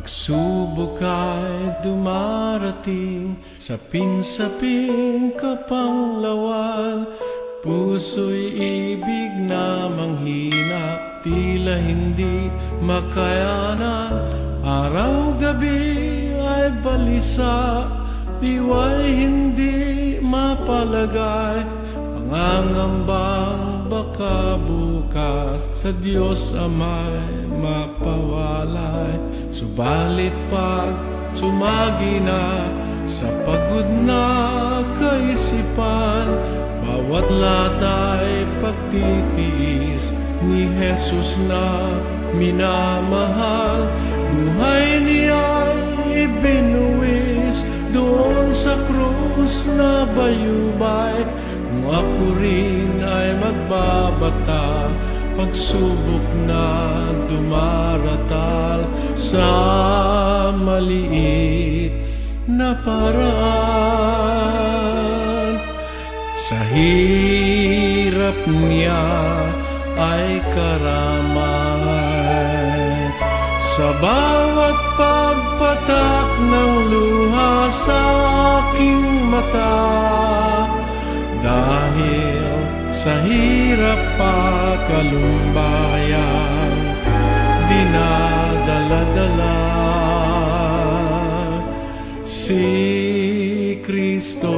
Pagsubok ay dumarating, sapin-sapin kapanglawan. Puso'y ibig na manghina, tila hindi makayanan. Araw-gabi ay balisa, diwa'y hindi mapalagay. Pangangambang baka bukas sa Diyos Ama'y mapawalay. Subalit pag sumagi na sa pagod na kaisipan, bawat lata'y pagtitiis ni Jesus na minamahal. Buhay niya'y ibinuwis doon sa krus na bayubay. Kung ako rin ay magbabata, pagsubok na dumaratal sa maliit na paraan. Sa hirap niya ay karamay, sa bawat pagpatak ng luha sa aking mata. Dahil sa hirap at kalumbayan, dinadala-dala si Kristo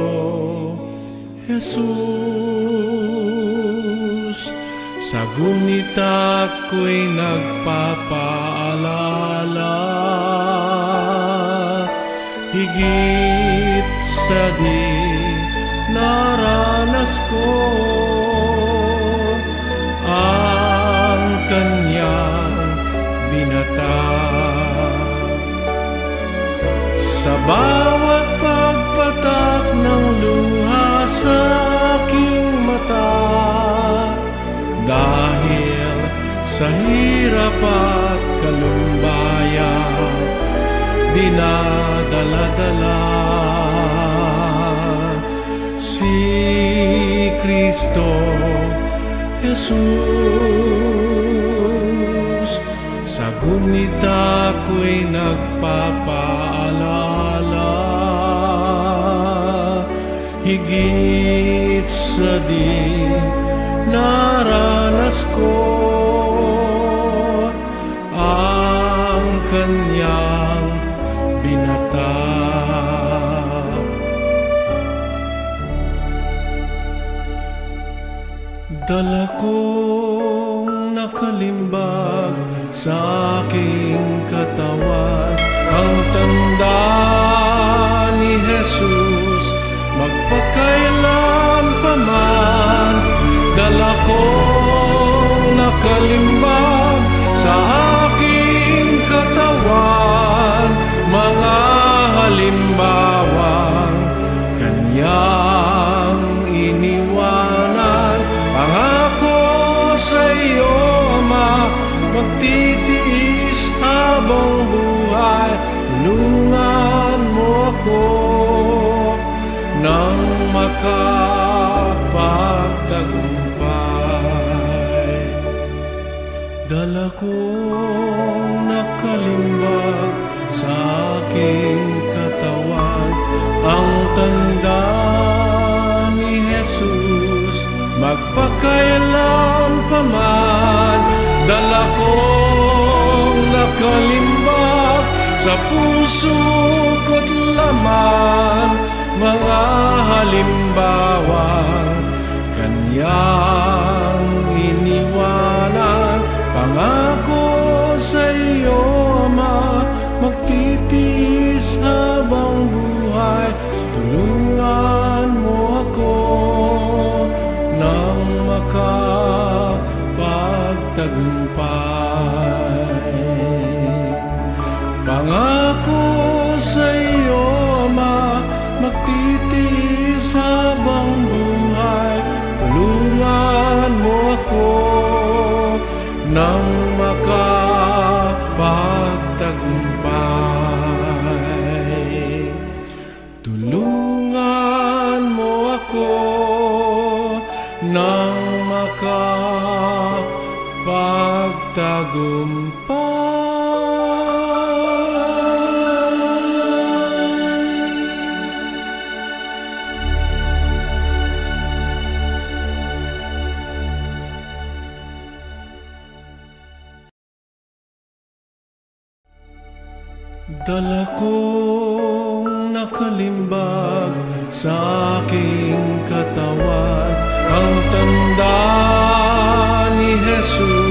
Jesus. Sa gunita ko'y nagpapaalala, higit sa di naranas ko ang kanyang binata. Sa bawat pagpatak ng luha sa aking mata, dahil sa hirap at kalumbayan, dinadala-dala si Kristo Jesus. Sa gunita ko'y nagpapaalala, higit sa di naranas ko ang kanyang binata. Dala kong nakalimbag sa aking katawan ang tanda ni Jesus, magpakailan pa man. Dala kong nakalimbag sa aking katawan mga halimbawang kanyang iniwanan. Pangako sa iyo, Ama, magtitiis habang buhay. Tulungan mo ako nang makapagtagumpay. Dala kong nakalimbag sa aking katawan ang tanda ni Jesus, magpakailan pa man. Dala kong nakalimbag sa puso ko't laman mga halimbawang kanyang iniwanan. Pangako sa iyo, Ama, magtitiis habang buhay. Tulungan mo ako nang makapagtagumpay. Pangako sa iyo, Ama, magtitiis habang buhay. Tulungan mo ako nang makapagtagumpay. Tulungan mo ako nang makapagtagumpay. Dala kong nakalimbag sa aking katawan ang tanda ni Jesus.